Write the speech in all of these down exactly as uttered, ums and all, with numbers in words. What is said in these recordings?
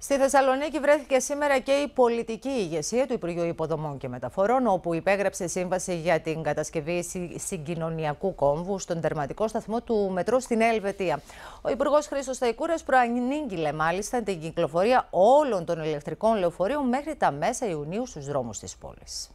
Στη Θεσσαλονίκη βρέθηκε σήμερα και η πολιτική ηγεσία του Υπουργείου Υποδομών και Μεταφορών, όπου υπέγραψε σύμβαση για την κατασκευή συγκοινωνιακού κόμβου στον τερματικό σταθμό του μετρό στην Ελβετία. Ο Υπουργός Χρήστος Σταϊκούρας προανήγγειλε μάλιστα την κυκλοφορία όλων των ηλεκτρικών λεωφορείων μέχρι τα μέσα Ιουνίου στους δρόμους της πόλης.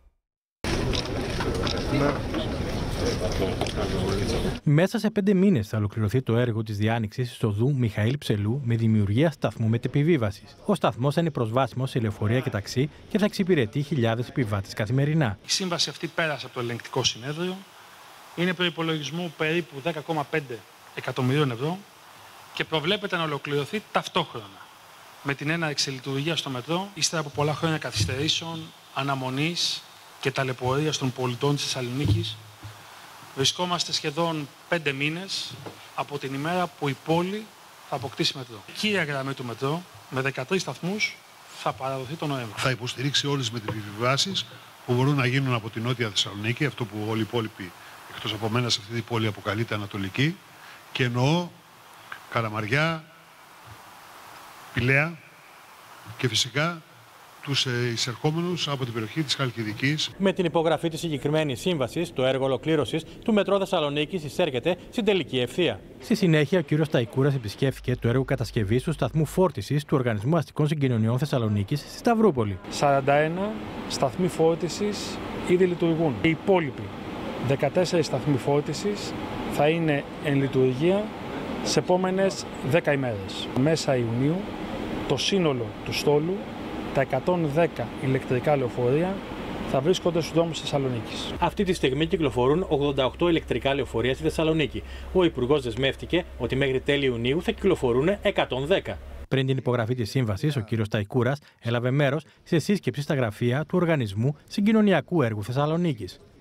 Μέσα σε πέντε μήνες θα ολοκληρωθεί το έργο της διάνοιξης στο ΔΟΥ Μιχαήλ Ψελού με δημιουργία σταθμού μετεπιβίβασης. Ο σταθμός θα είναι προσβάσιμος σε λεωφορεία και ταξί και θα εξυπηρετεί χιλιάδες επιβάτες καθημερινά. Η σύμβαση αυτή πέρασε από το ελεγκτικό συνέδριο. Είναι προϋπολογισμού περίπου δέκα κόμμα πέντε εκατομμυρίων ευρώ και προβλέπεται να ολοκληρωθεί ταυτόχρονα με την έναρξη λειτουργία στο μετρό, ύστερα από πολλά χρόνια καθυστερήσεων, αναμονής και ταλαιπωρίας των πολιτών της Θεσσαλονίκης. Βρισκόμαστε σχεδόν πέντε μήνες από την ημέρα που η πόλη θα αποκτήσει μετρό. Η κύρια γραμμή του μετρό, με δεκατρείς σταθμούς, θα παραδοθεί τον Νοέμβριο. Θα υποστηρίξει όλες τις μετεπιβιβάσεις που μπορούν να γίνουν από την Νότια Θεσσαλονίκη, αυτό που όλοι οι υπόλοιποι εκτός από μένα σε αυτή την πόλη αποκαλείται Ανατολική, και εννοώ Καραμαριά, Πηλαία και φυσικά τους εισερχόμενους από την περιοχή της Χαλκιδικής. Με την υπογραφή της συγκεκριμένης σύμβασης, το έργο ολοκλήρωσης του μετρό Θεσσαλονίκης εισέρχεται στην τελική ευθεία. Στη συνέχεια, ο κ. Σταϊκούρας επισκέφθηκε το έργο κατασκευής του σταθμού φόρτισης του Οργανισμού Αστικών Συγκοινωνιών Θεσσαλονίκης στη Σταυρούπολη. σαράντα ένα σταθμοί φόρτισης ήδη λειτουργούν. Οι υπόλοιποι δεκατέσσερις σταθμοί φόρτισης θα είναι εν λειτουργία σε επόμενες δέκα ημέρες. Μέσα Ιουνίου, το σύνολο του στόλου, τα εκατόν δέκα ηλεκτρικά λεωφορεία, θα βρίσκονται στους δρόμους της Θεσσαλονίκης. Αυτή τη στιγμή κυκλοφορούν ογδόντα οκτώ ηλεκτρικά λεωφορεία στη Θεσσαλονίκη. Ο Υπουργός δεσμεύτηκε ότι μέχρι τέλη Ιουνίου θα κυκλοφορούν εκατόν δέκα. Πριν την υπογραφή της σύμβασης, ο κ. Σταϊκούρας έλαβε μέρος σε σύσκεψη στα γραφεία του Οργανισμού Συγκοινωνιακού Έργου Θεσσαλονίκης.